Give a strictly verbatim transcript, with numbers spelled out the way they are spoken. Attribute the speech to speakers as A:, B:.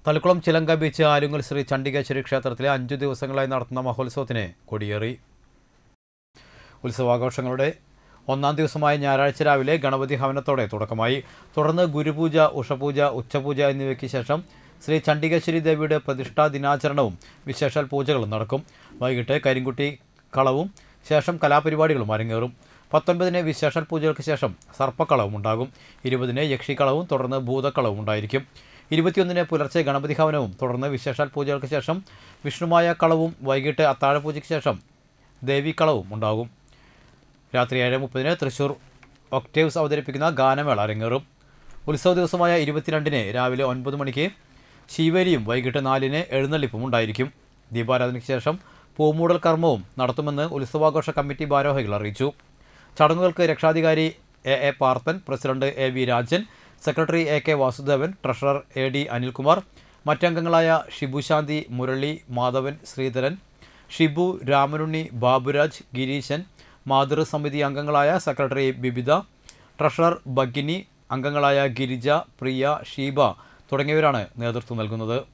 A: തളിക്കുളം ചിലങ്ക ബീച്ച് ആലുങ്ങൽ ശ്രീ ചണ്ഡികേശ്വരി ക്ഷേത്രത്തിലെ അഞ്ചു ദിവസങ്ങളായി നടത്തുന്ന മഹോത്സവത്തിന് കൊടിയേറി. ഉത്സവാഘോഷങ്ങളുടെ ഒന്നാം ദിവസമായ ഞായറാഴ്ച രാവിലെ ഗണപതി ഹവനത്തോടെ തുടക്കമായി. തുടർന്ന് ഗുരുപൂജ, ഉഷപൂജ, ഉച്ചപൂജ എന്നിവയ്ക്ക് ശേഷം ശ്രീ ചണ്ഡികേശ്വരി ദേവിയുടെ പ്രതിഷ്ഠാ ദിനാചരണവും വിശേഷാൽ പൂജകളും നടക്കും. വൈകിട്ട് കരിങ്കുട്ടി കളവും ശേഷം കലാപരിപാടികളും അരങ്ങേറും. പത്തൊൻപതിന് വിശേഷാൽ പൂജകൾക്ക് ശേഷം സർപ്പക്കളവും ഉണ്ടാകും. ഇരുപതിന് യക്ഷിക്കളവും തുടർന്ന് ഭൂതക്കളവും ഉണ്ടായിരിക്കും. ഇരുപത്തിയൊന്നിന് പുലർച്ചെ ഗണപതി ഹവനവും തുടർന്ന് വിശേഷാൽ പൂജകൾക്ക് ശേഷം വിഷ്ണുമായ കളവും വൈകിട്ട് അത്താഴപൂജയ്ക്ക് ശേഷം ദേവിക്കളവും ഉണ്ടാകും. രാത്രി ഏഴ് മുപ്പതിന് തൃശൂർ ഒക്ടേവ്സ് അവതരിപ്പിക്കുന്ന ഗാനമേള അരങ്ങേറും. ഉത്സവ ദിവസമായ ഇരുപത്തിരണ്ടിന് രാവിലെ ഒൻപത് മണിക്ക് ശീവേലിയും വൈകിട്ട് നാലിന് എഴുന്നള്ളിപ്പും ഉണ്ടായിരിക്കും. ദീപാരാധനയ്ക്ക് ശേഷം പൂമൂടൽ കർമ്മവും നടത്തുമെന്ന് ഉത്സവാഘോഷ കമ്മിറ്റി ഭാരവാഹികൾ അറിയിച്ചു. ചടങ്ങുകൾക്ക് രക്ഷാധികാരി A A Parthan, president A V Rajan, secretary A K Vasudevan, treasurer A D Anilkumar, മറ്റംഗങ്ങളായ ഷിബുശാന്തി, മുരളി, മാധവൻ, ശ്രീധരൻ, ഷിബു, രാമനുണ്ണി, ബാബുരാജ്, ഗിരീശൻ, മാതൃസമിതി അംഗങ്ങളായ സെക്രട്ടറി ബിബിത, ട്രഷറർ ഭഗിനി, അംഗങ്ങളായ ഗിരിജ, പ്രിയ, ഷീബ തുടങ്ങിയവരാണ് നേതൃത്വം നൽകുന്നത്.